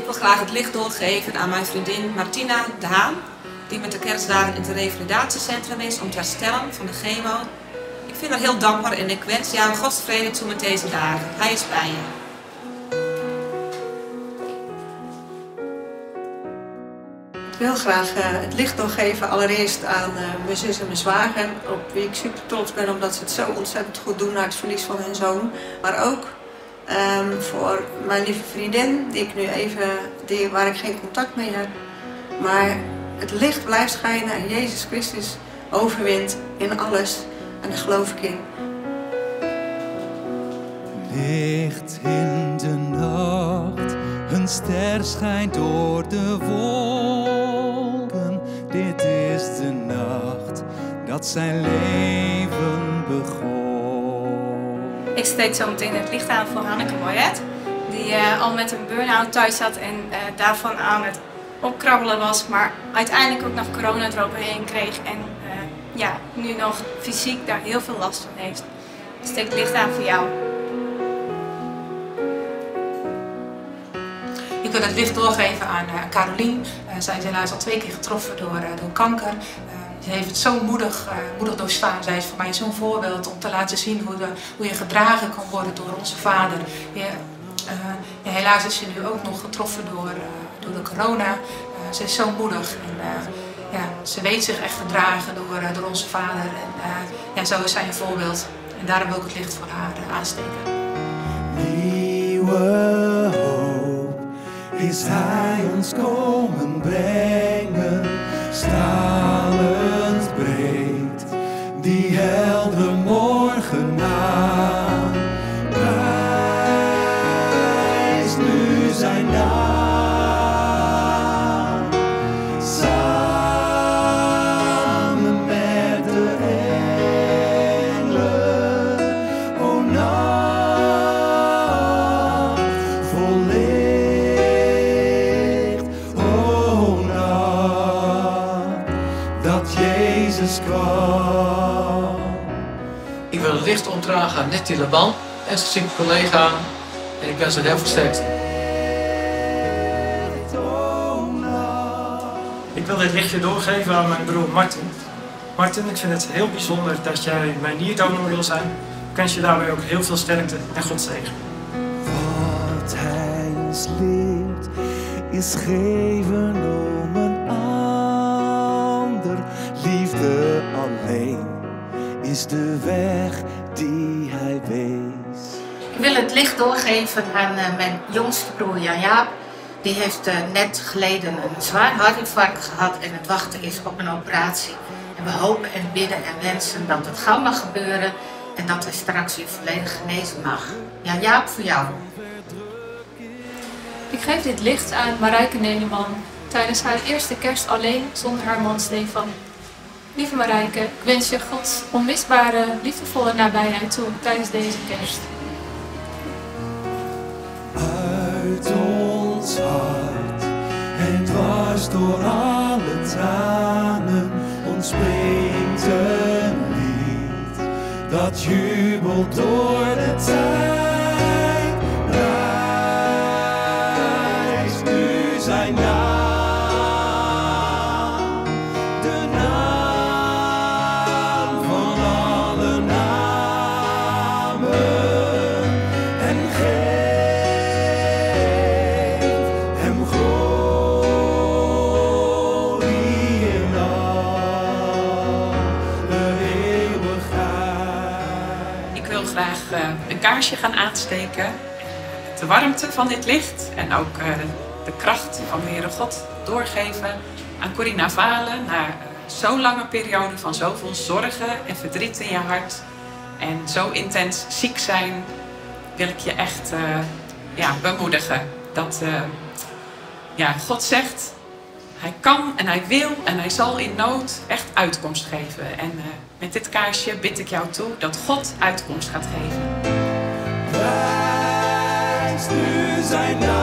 wil graag het licht doorgeven aan mijn vriendin Martina de Haan, die met de kerstdagen in het revalidatiecentrum is om te herstellen van de chemo. Ik vind haar heel dankbaar en ik wens jou Gods vrede toe met deze dagen. Hij is bij je. Ik wil graag het licht doorgeven allereerst aan mijn zus en mijn zwager, op wie ik super trots ben omdat ze het zo ontzettend goed doen na het verlies van hun zoon. Maar ook voor mijn lieve vriendin, waar ik geen contact mee heb. Maar het licht blijft schijnen en Jezus Christus overwint in alles. En daar geloof ik in. Licht in de nacht, een ster schijnt door de wolken. Dit is de nacht dat zijn leven begon. Ik steek zo meteen het licht aan voor Hanneke Moyet, die al met een burn-out thuis zat en daarvan aan het opkrabbelen was, maar uiteindelijk ook nog corona eroverheen kreeg en nu nog fysiek daar heel veel last van heeft. Ik steek het licht aan voor jou. Ik wil het licht doorgeven aan Carolien. Zij is helaas al 2 keer getroffen door kanker. Ze heeft het zo moedig doorstaan. Zij is voor mij zo'n voorbeeld om te laten zien hoe je gedragen kan worden door onze Vader. Helaas is ze nu ook nog getroffen door de corona. Ze is zo moedig en ze weet zich echt gedragen door onze Vader. En zo is zij een voorbeeld. En daarom wil ik het licht voor haar aansteken. Nieuwe hoop is Hij ons komen brengen. Stralend breekt die heldere morgen aan. Prijs nu zijn naam. Samen met de engelen. O nacht vol licht. O nacht dat Jezus kwam. Ik wil het licht opdragen aan Nettie Laban, en zijn zieke collega. En ik wens het heel veel sterkte. Ik wil dit lichtje doorgeven aan mijn broer Martin. Martin, ik vind het heel bijzonder dat jij mijn nierdonor wil zijn. Ik wens je daarbij ook heel veel sterkte en God zegen. Wat Hij ons leert is geven om een ander. Liefde alleen is de weg die Hij wees. Ik wil het licht doorgeven aan mijn jongste broer Jan-Jaap. Die heeft net geleden een zwaar hartinfarct gehad en het wachten is op een operatie. En we hopen en bidden en wensen dat het gauw mag gebeuren en dat hij straks weer volledig genezen mag. Jan-Jaap, voor jou. Ik geef dit licht aan Marijke Neliman tijdens haar eerste kerst alleen zonder haar man Stefan. Lieve Marijke, ik wens je Gods onmisbare, liefdevolle nabijheid toe tijdens deze kerst. Uit ons hart en dwars door alle tranen ontspringt een lied dat jubelt door de tijd. Prijs nu zijn naam, de naam van alle namen en een kaarsje gaan aansteken. De warmte van dit licht en ook de kracht van de Heere God doorgeven aan Corina Valen. Na zo'n lange periode van zoveel zorgen en verdriet in je hart en zo intens ziek zijn, wil ik je echt bemoedigen. Dat God zegt, Hij kan en Hij wil en Hij zal in nood echt uitkomst geven. En met dit kaarsje bid ik jou toe dat God uitkomst gaat geven. Prijs nu zijn naam.